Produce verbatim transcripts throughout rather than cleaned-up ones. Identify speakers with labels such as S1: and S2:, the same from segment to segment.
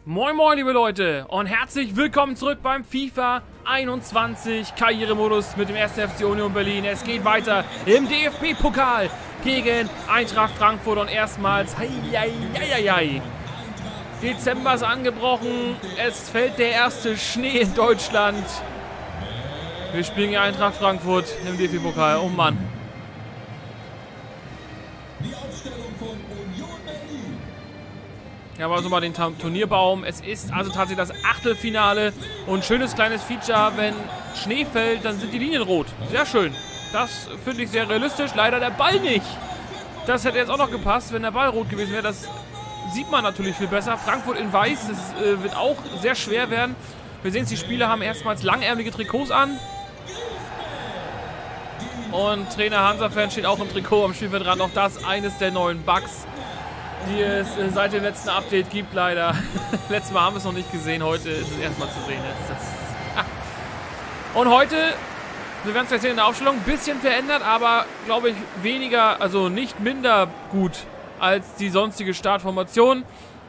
S1: Moin moin liebe Leute und herzlich willkommen zurück beim FIFA einundzwanzig Karrieremodus mit dem ersten F C Union Berlin. Es geht weiter im D F B-Pokal gegen Eintracht Frankfurt und erstmals hei, hei, hei, hei. Dezember ist angebrochen, es fällt der erste Schnee in Deutschland. Wir spielen gegen Eintracht Frankfurt im D F B-Pokal. Oh Mann. Ja, aber so mal den Turnierbaum. Es ist also tatsächlich das Achtelfinale und schönes kleines Feature, wenn Schnee fällt, dann sind die Linien rot. Sehr schön. Das finde ich sehr realistisch. Leider der Ball nicht. Das hätte jetzt auch noch gepasst, wenn der Ball rot gewesen wäre. Das sieht man natürlich viel besser. Frankfurt in weiß, das äh, wird auch sehr schwer werden. Wir sehen es, die Spieler haben erstmals langärmelige Trikots an. Und Trainer Hansa-Fan steht auch im Trikot am Spielfeld dran. Auch das eines der neuen Bugs, die es seit dem letzten Update gibt, leider. Letztes Mal haben wir es noch nicht gesehen, heute ist es erstmal zu sehen. Das und heute, wir werden es gleich sehen in der Aufstellung, ein bisschen verändert, aber glaube ich weniger, also nicht minder gut als die sonstige Startformation.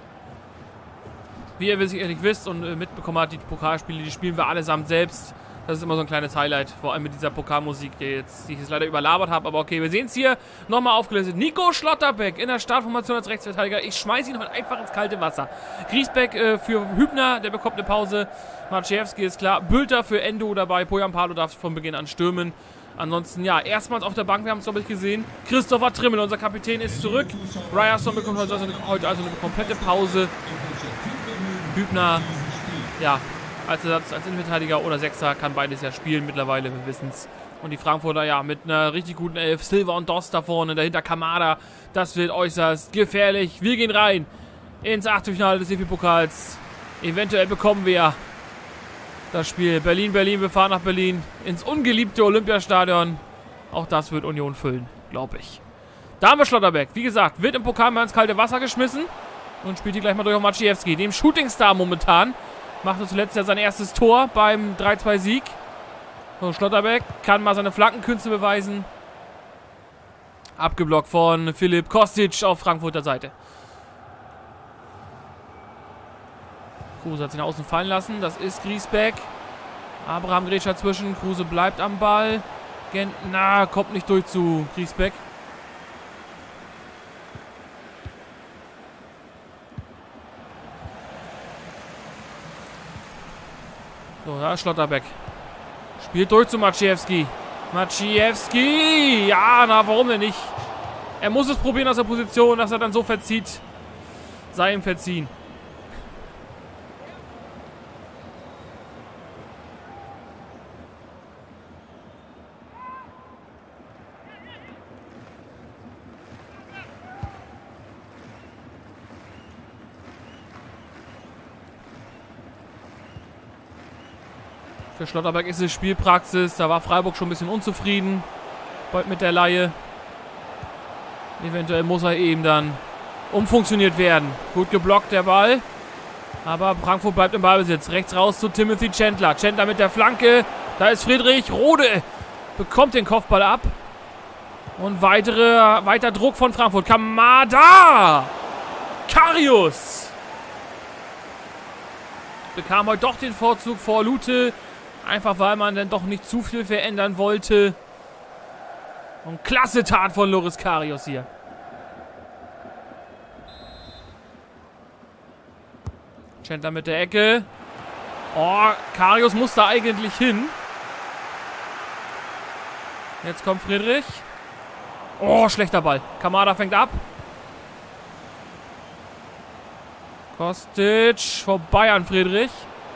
S1: Wie ihr sicherlich wisst und mitbekommen habt, die Pokalspiele, die spielen wir allesamt selbst. Das ist immer so ein kleines Highlight, vor allem mit dieser Pokalmusik, die, jetzt, die ich jetzt leider überlabert habe. Aber okay, wir sehen es hier nochmal aufgelistet. Nico Schlotterbeck in der Startformation als Rechtsverteidiger. Ich schmeiße ihn heute einfach ins kalte Wasser. Griesbeck äh, für Hübner, der bekommt eine Pause. Maciejewski ist klar. Bülter für Endo dabei. Poyampalo darf von Beginn an stürmen. Ansonsten, ja, erstmals auf der Bank, wir haben es, glaube ich, gesehen. Christopher Trimmel, unser Kapitän, ist zurück. Ryerson bekommt heute also eine, heute also eine komplette Pause. Hübner, ja, als Ersatz, als Innenverteidiger oder Sechser kann beides ja spielen mittlerweile, wir wissen es. Und die Frankfurter, ja, mit einer richtig guten Elf. Silva und Dost da vorne, dahinter Kamada. Das wird äußerst gefährlich. Wir gehen rein ins Achtelfinale des D F B-Pokals. Eventuell bekommen wir das Spiel Berlin-Berlin. Wir fahren nach Berlin ins ungeliebte Olympiastadion. Auch das wird Union füllen, glaube ich. Da haben wir Schlotterbeck. Wie gesagt, wird im Pokal mal ins kalte Wasser geschmissen. Und spielt hier gleich mal durch auf Maciejewski, dem Shootingstar momentan. Machte zuletzt ja sein erstes Tor beim drei zwei Sieg. So, Schlotterbeck kann mal seine Flankenkünste beweisen. Abgeblockt von Filip Kostic auf Frankfurter Seite. Kruse hat sich nach außen fallen lassen. Das ist Griesbeck. Abraham Grätscher dazwischen. Kruse bleibt am Ball. Gentner kommt nicht durch zu Griesbeck. So, da ist Schlotterbeck. Spielt durch zu Maciejewski. Maciejewski! Ja, na, warum denn nicht? Er muss es probieren aus der Position, dass er dann so verzieht. Sei ihm verziehen. Für Schlotterbeck ist es Spielpraxis. Da war Freiburg schon ein bisschen unzufrieden mit der Leihe. Eventuell muss er eben dann umfunktioniert werden. Gut geblockt der Ball. Aber Frankfurt bleibt im Ballbesitz. Rechts raus zu Timothy Chandler. Chandler mit der Flanke. Da ist Friedrich. Rode bekommt den Kopfball ab. Und weitere, weiter Druck von Frankfurt. Kamada! Karius! Bekam heute doch den Vorzug vor Lute. Einfach weil man dann doch nicht zu viel verändern wollte. Und klasse Tat von Loris Karius hier. Chandler mit der Ecke. Oh, Karius muss da eigentlich hin. Jetzt kommt Friedrich. Oh, schlechter Ball. Kamada fängt ab. Kostic vorbei an Friedrich.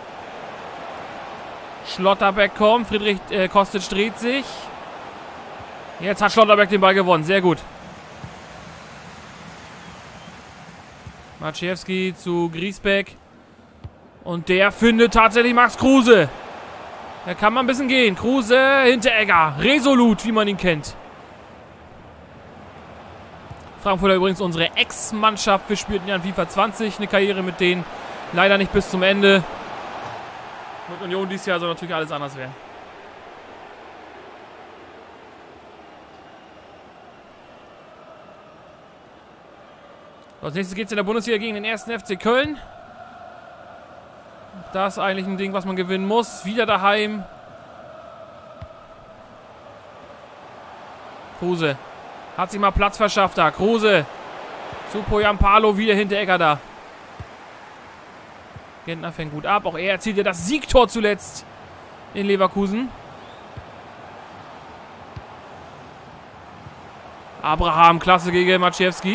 S1: Schlotterbeck kommt. Friedrich äh, Kostic dreht sich. Jetzt hat Schlotterbeck den Ball gewonnen. Sehr gut. Maciejewski zu Griesbeck. Und der findet tatsächlich Max Kruse. Da kann man ein bisschen gehen. Kruse, Hinteregger. Resolut, wie man ihn kennt. Frankfurter übrigens unsere Ex-Mannschaft. Wir spielten ja in FIFA zwanzig eine Karriere mit denen. Leider nicht bis zum Ende. Mit Union dieses Jahr soll natürlich alles anders werden. Als nächstes geht es in der Bundesliga gegen den ersten F C Köln. Das ist eigentlich ein Ding, was man gewinnen muss. Wieder daheim. Kruse. Hat sich mal Platz verschafft da. Kruse. Zu Poyampalo. Wieder Hinteregger da. Gentner fängt gut ab. Auch er erzielt ja das Siegtor zuletzt in Leverkusen. Abraham, klasse gegen Maciejewski.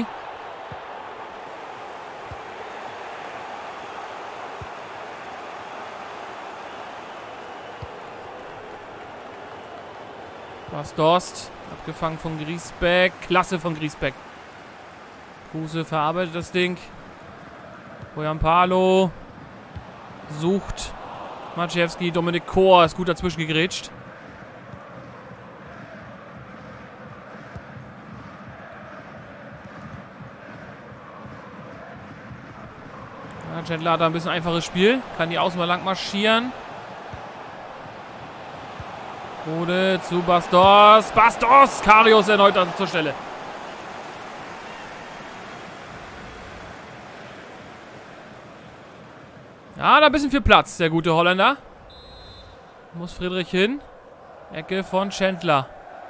S1: Was Dorst. Abgefangen von Griesbeck. Klasse von Griesbeck. Kruse verarbeitet das Ding. Poyampalo. Sucht. Maciejewski. Dominik Kor ist gut dazwischen gegrätscht. Ja, Chandler hat da ein bisschen einfaches Spiel. Kann die Außen mal lang marschieren. Rode zu Bastos. Bastos! Karius erneut zur Stelle. Ja, da ein bisschen viel Platz, der gute Holländer. Muss Friedrich hin. Ecke von Chandler.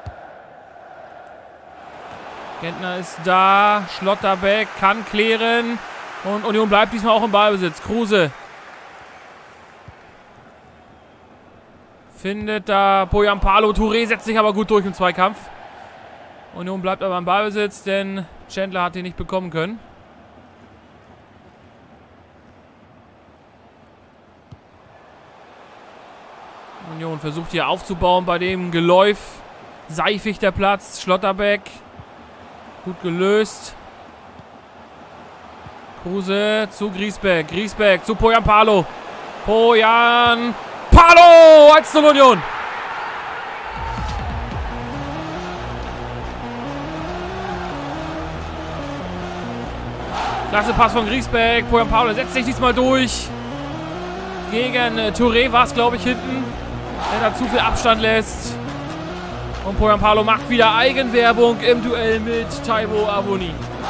S1: Gentner ist da. Schlotterbeck kann klären. Und Union bleibt diesmal auch im Ballbesitz. Kruse. Findet da Poyampalo. Touré setzt sich aber gut durch im Zweikampf. Union bleibt aber im Ballbesitz, denn Chandler hat ihn nicht bekommen können. Union versucht hier aufzubauen bei dem Geläuf. Seifig der Platz. Schlotterbeck. Gut gelöst. Kruse zu Griesbeck. Griesbeck zu Poyampalo. Poyan. Palo! eins zu null Union. Klasse Pass von Griesbeck. Poyampalo setzt sich diesmal durch. Gegen äh, Touré war es, glaube ich, hinten. Der da zu viel Abstand lässt. Und Poyampalo macht wieder Eigenwerbung im Duell mit Taiwo Avoni.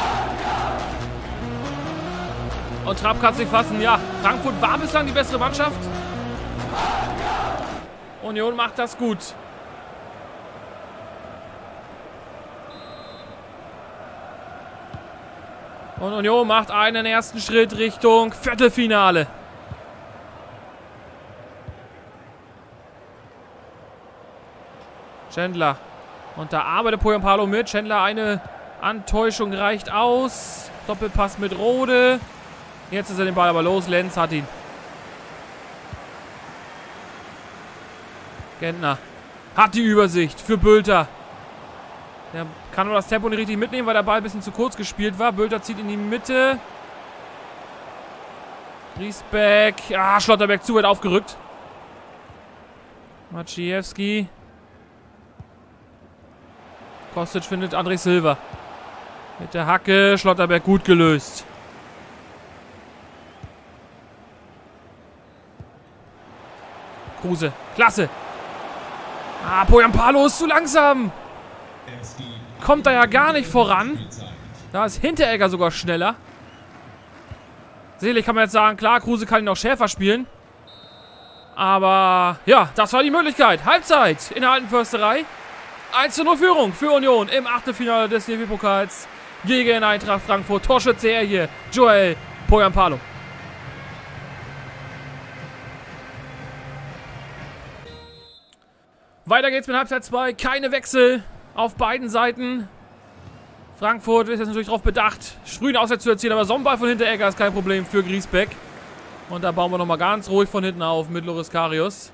S1: Und Trapp kann sich fassen. Ja, Frankfurt war bislang die bessere Mannschaft. Union macht das gut. Und Union macht einen ersten Schritt Richtung Viertelfinale. Chandler. Und da arbeitet Poyampalo mit. Chandler, eine Antäuschung reicht aus. Doppelpass mit Rode. Jetzt ist er den Ball aber los. Lenz hat ihn. Gentner hat die Übersicht für Bülter. Der kann nur das Tempo nicht richtig mitnehmen, weil der Ball ein bisschen zu kurz gespielt war. Bülter zieht in die Mitte. Griesbeck. Ah, Schlotterbeck zu weit aufgerückt. Maciejewski. Kostic findet André Silva. Mit der Hacke. Schlotterbeck gut gelöst. Kruse. Klasse. Ah, Poyampalo ist zu langsam. Kommt da ja gar nicht voran. Da ist Hinteregger sogar schneller. Sicherlich kann man jetzt sagen, klar, Kruse kann ihn auch schärfer spielen. Aber ja, das war die Möglichkeit. Halbzeit in der Alten Försterei. eins zu null Führung für Union im Achtelfinale des D F B-Pokals gegen Eintracht Frankfurt. Torschütze er hier, Joel Poyampalo. Weiter geht's mit Halbzeit zwei. Keine Wechsel auf beiden Seiten. Frankfurt ist jetzt natürlich darauf bedacht, frühen Auswärts zu erzielen, aber Sonnenball von Hinteregger ist kein Problem für Griesbeck. Und da bauen wir nochmal ganz ruhig von hinten auf mit Loris Karius.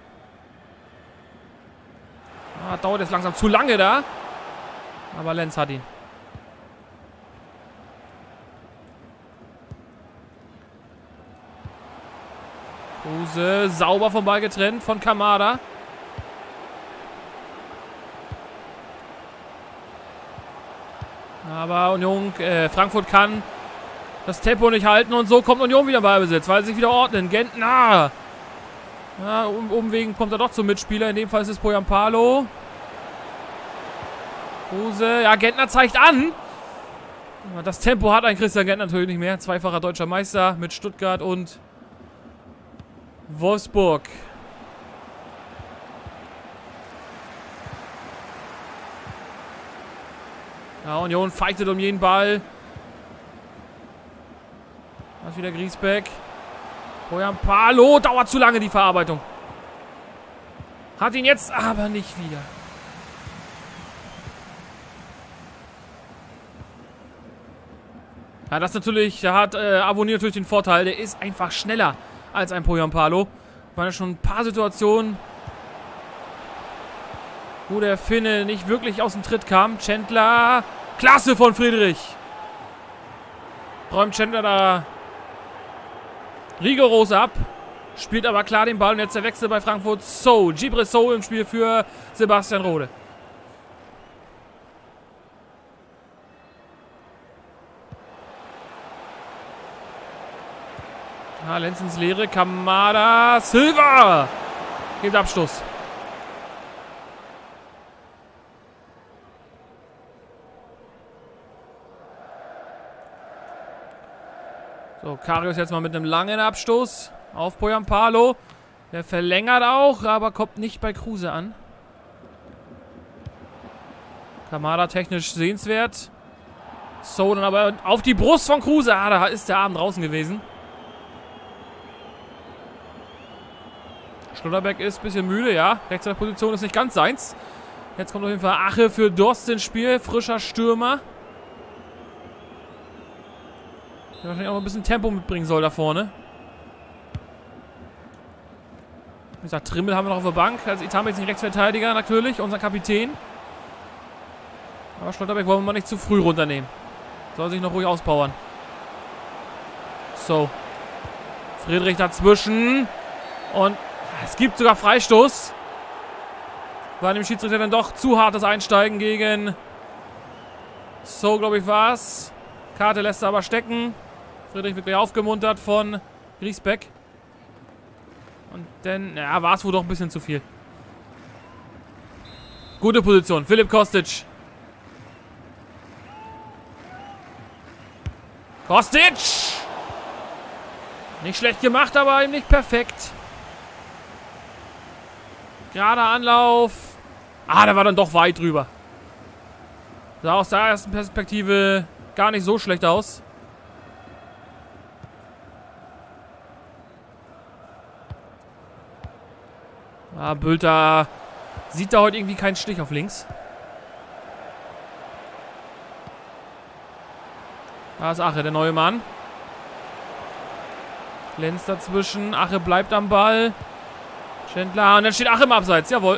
S1: Ah, dauert jetzt langsam zu lange da. Aber Lenz hat ihn. Kruse sauber vom Ball getrennt von Kamada. Aber Union, äh, Frankfurt kann das Tempo nicht halten und so kommt Union wieder bei Besitz, weil sie sich wieder ordnen. Gentner. Ja, um, umwegen kommt er doch zum Mitspieler. In dem Fall ist es Poyampalo. Kruse. Ja, Gentner zeigt an. Das Tempo hat ein Christian Gentner natürlich nicht mehr. Zweifacher deutscher Meister mit Stuttgart und Wolfsburg. Ja, Union fightet um jeden Ball. Da ist wieder Griesbeck. Poyampalo, dauert zu lange die Verarbeitung. Hat ihn jetzt aber nicht wieder. Ja, das natürlich, da hat äh, Avoni natürlich den Vorteil, der ist einfach schneller als ein Poyampalo. Waren ja schon ein paar Situationen, wo der Finne nicht wirklich aus dem Tritt kam. Chandler, klasse von Friedrich. Räumt Chandler da rigoros ab. Spielt aber klar den Ball und jetzt der Wechsel bei Frankfurt. So, Djibril Sow im Spiel für Sebastian Rode. Ah, Lenz ins Leere. Kamada. Silva. Gibt Abstoß. So, Karius jetzt mal mit einem langen Abstoß auf Poyampalo. Der verlängert auch, aber kommt nicht bei Kruse an. Kamada technisch sehenswert. So, dann aber auf die Brust von Kruse. Ah, da ist der Arm draußen gewesen. Schlotterbeck ist ein bisschen müde, ja. Rechts in der Position ist nicht ganz seins. Jetzt kommt auf jeden Fall Ache für Durst ins Spiel. Frischer Stürmer. Der wahrscheinlich auch ein bisschen Tempo mitbringen soll da vorne. Wie gesagt, Trimmel haben wir noch auf der Bank. Also Itame jetzt nicht Rechtsverteidiger natürlich, unser Kapitän. Aber Schlotterbeck wollen wir mal nicht zu früh runternehmen. Soll sich noch ruhig auspowern. So. Friedrich dazwischen. Und es gibt sogar Freistoß. War dem Schiedsrichter dann doch zu hartes Einsteigen gegen So, glaube ich, war es. Karte lässt er aber stecken. Friedrich wird gleich aufgemuntert von Griesbeck. Und dann, ja, war es wohl doch ein bisschen zu viel. Gute Position. Philipp Kostic. Kostic! Nicht schlecht gemacht, aber eben nicht perfekt. Gerader Anlauf. Ah, der war dann doch weit drüber. Sah aus der ersten Perspektive gar nicht so schlecht aus. Ah, Bülter sieht da heute irgendwie keinen Stich auf links. Da ist Ache, der neue Mann. Lenz dazwischen. Ache bleibt am Ball. Schindler. Und dann steht Ache im Abseits. Jawohl.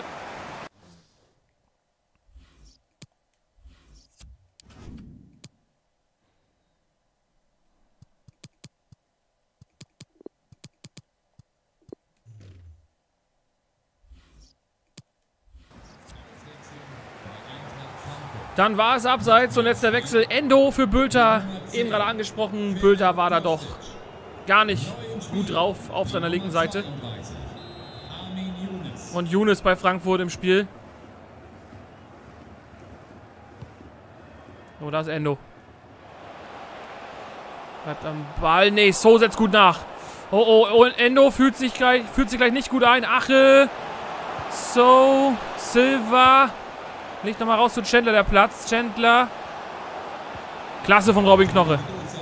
S1: Dann war es Abseits und jetzt der Wechsel. Endo für Bülter. Eben gerade angesprochen. Bülter war da doch gar nicht gut drauf auf seiner linken Seite. Und Younes bei Frankfurt im Spiel. Oh, da ist Endo. Bleibt am Ball. Nee, So setzt gut nach. Oh, oh, oh, Endo fühlt sich gleich, fühlt sich gleich nicht gut ein. Ache. So. Silva. Legt nochmal raus zu Chandler der Platz. Chandler. Klasse von Robin Knoche.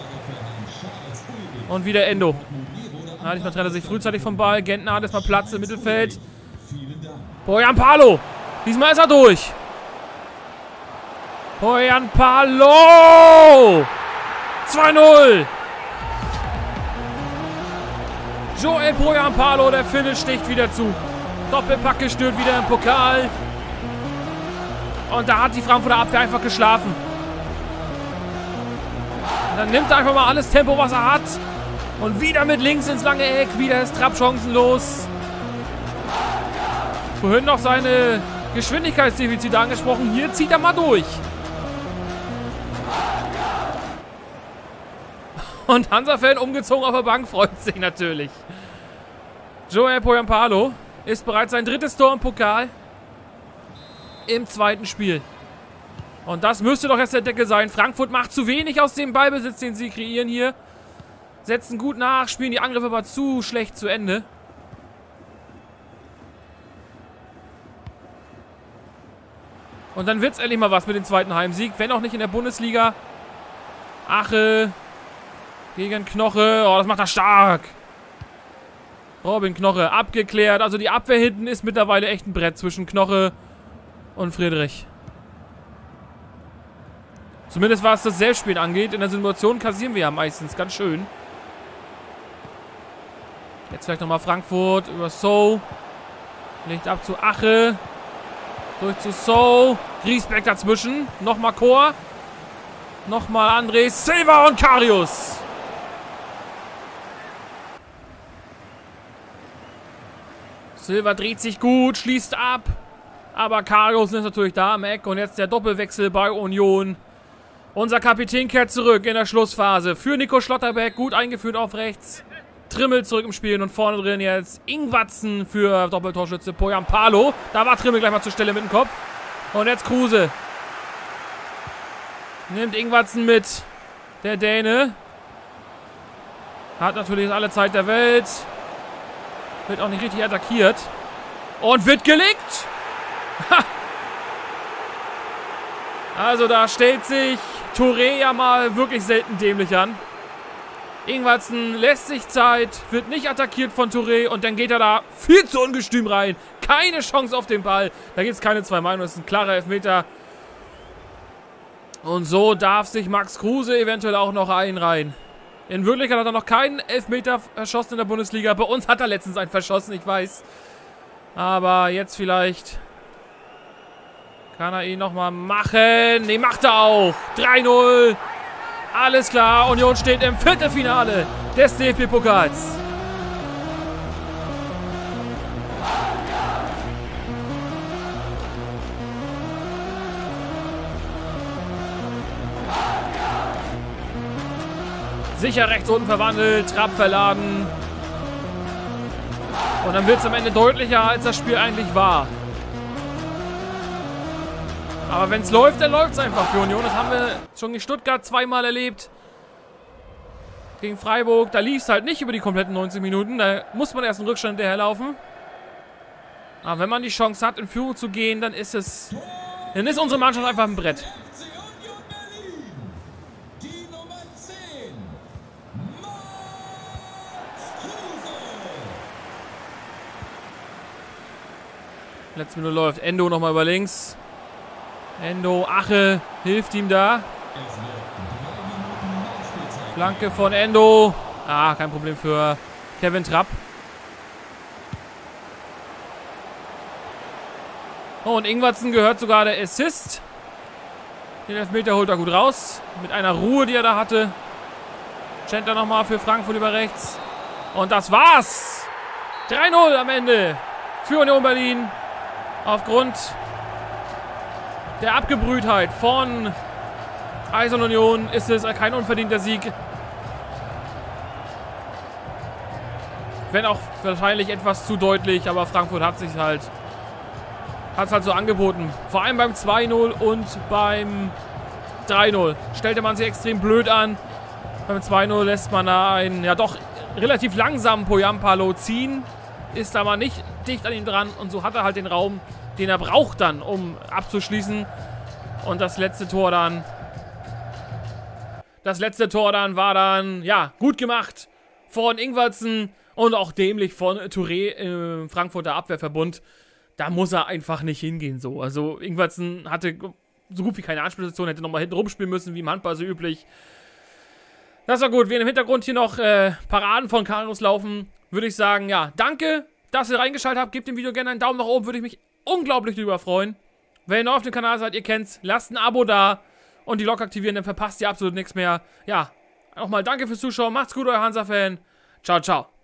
S1: Und wieder Endo. Ja, diesmal trennt er sich frühzeitig vom Ball. Gentner hat erstmal Platz im Mittelfeld. Poyampalo. Diesmal ist er durch. Poyampalo. zwei null. Joel Poyampalo, der Finne sticht wieder zu. Doppelpack gestört wieder im Pokal. Und da hat die Frankfurter Abwehr einfach geschlafen. Und dann nimmt er einfach mal alles Tempo, was er hat. Und wieder mit links ins lange Eck. Wieder ist Trapp chancenlos. Vorhin noch seine Geschwindigkeitsdefizite angesprochen. Hier zieht er mal durch. Und Hansa-Fan umgezogen auf der Bank freut sich natürlich. Joel Poyampalo ist bereits sein drittes Tor im Pokal. Im zweiten Spiel. Und das müsste doch jetzt der Deckel sein. Frankfurt macht zu wenig aus dem Ballbesitz, den sie kreieren hier. Setzen gut nach, spielen die Angriffe aber zu schlecht zu Ende. Und dann wird es endlich mal was mit dem zweiten Heimsieg. Wenn auch nicht in der Bundesliga. Ache gegen Knoche. Oh, das macht er stark. Robin Knoche abgeklärt. Also die Abwehr hinten ist mittlerweile echt ein Brett zwischen Knoche und Friedrich. Zumindest was das Selbstspiel angeht. In der Simulation kassieren wir ja meistens ganz schön. Jetzt vielleicht nochmal Frankfurt über So. Legt ab zu Ache. Durch zu So. Griesbeck dazwischen. Nochmal Chor. Nochmal André Silva und Karius. Silva dreht sich gut, schließt ab. Aber Karius ist natürlich da am Eck. Und jetzt der Doppelwechsel bei Union. Unser Kapitän kehrt zurück in der Schlussphase. Für Nico Schlotterbeck. Gut eingeführt auf rechts. Trimmel zurück im Spiel. Und vorne drin jetzt Ingwatzen für Doppeltorschütze Poyampalo. Da war Trimmel gleich mal zur Stelle mit dem Kopf. Und jetzt Kruse. Nimmt Ingwatzen mit. Der Däne. Hat natürlich alle Zeit der Welt. Wird auch nicht richtig attackiert. Und wird gelegt. Ha! Also da stellt sich Touré ja mal wirklich selten dämlich an. Ingwatzen lässt sich Zeit, wird nicht attackiert von Touré und dann geht er da viel zu ungestüm rein. Keine Chance auf den Ball. Da gibt es keine zwei Meinungen, das ist ein klarer Elfmeter. Und so darf sich Max Kruse eventuell auch noch einreihen. In Wirklichkeit hat er noch keinen Elfmeter verschossen in der Bundesliga. Bei uns hat er letztens einen verschossen, ich weiß. Aber jetzt vielleicht kann er ihn nochmal machen. Ne, macht er auch. drei null. Alles klar, Union steht im Viertelfinale des D F B-Pokals. Sicher rechts unten verwandelt, Trapp verladen. Und dann wird es am Ende deutlicher, als das Spiel eigentlich war. Aber wenn es läuft, dann läuft es einfach für Union. Das haben wir schon in Stuttgart zweimal erlebt. Gegen Freiburg. Da lief es halt nicht über die kompletten neunzig Minuten. Da muss man erst einen Rückstand hinterherlaufen. Aber wenn man die Chance hat, in Führung zu gehen, dann ist es... Dann ist unsere Mannschaft einfach ein Brett. Letzte Minute läuft. Endo nochmal über links. Endo, Ache hilft ihm da. Flanke von Endo. Ah, kein Problem für Kevin Trapp. Oh, und Ingwatzen gehört sogar der Assist. Den Elfmeter holt er gut raus. Mit einer Ruhe, die er da hatte. Center nochmal für Frankfurt über rechts. Und das war's. drei null am Ende für Union Berlin. Aufgrund der Abgebrühtheit von Eisern Union ist es kein unverdienter Sieg. Wenn auch wahrscheinlich etwas zu deutlich, aber Frankfurt hat sich halt hat es halt so angeboten. Vor allem beim zwei null und beim drei null stellte man sich extrem blöd an. Beim zwei null lässt man da einen ja doch relativ langsamen Poyampalo ziehen. Ist aber nicht dicht an ihm dran und so hat er halt den Raum, den er braucht dann, um abzuschließen. Und das letzte Tor dann, das letzte Tor dann war dann, ja, gut gemacht von Ingwatzen und auch dämlich von Touré im Frankfurter Abwehrverbund. Da muss er einfach nicht hingehen so. Also Ingwatzen hatte so gut wie keine Anspielstation, hätte nochmal hinten rumspielen müssen, wie im Handball so üblich. Das war gut. Wir im Hintergrund hier noch äh, Paraden von Karius laufen. Würde ich sagen, ja, danke, dass ihr reingeschaltet habt. Gebt dem Video gerne einen Daumen nach oben, würde ich mich unglaublich drüber freuen. Wenn ihr neu auf dem Kanal seid, ihr kennt's, lasst ein Abo da und die Glocke aktivieren, dann verpasst ihr absolut nichts mehr. Ja, nochmal danke fürs Zuschauen, macht's gut, euer Hansa-Fan. Ciao, ciao.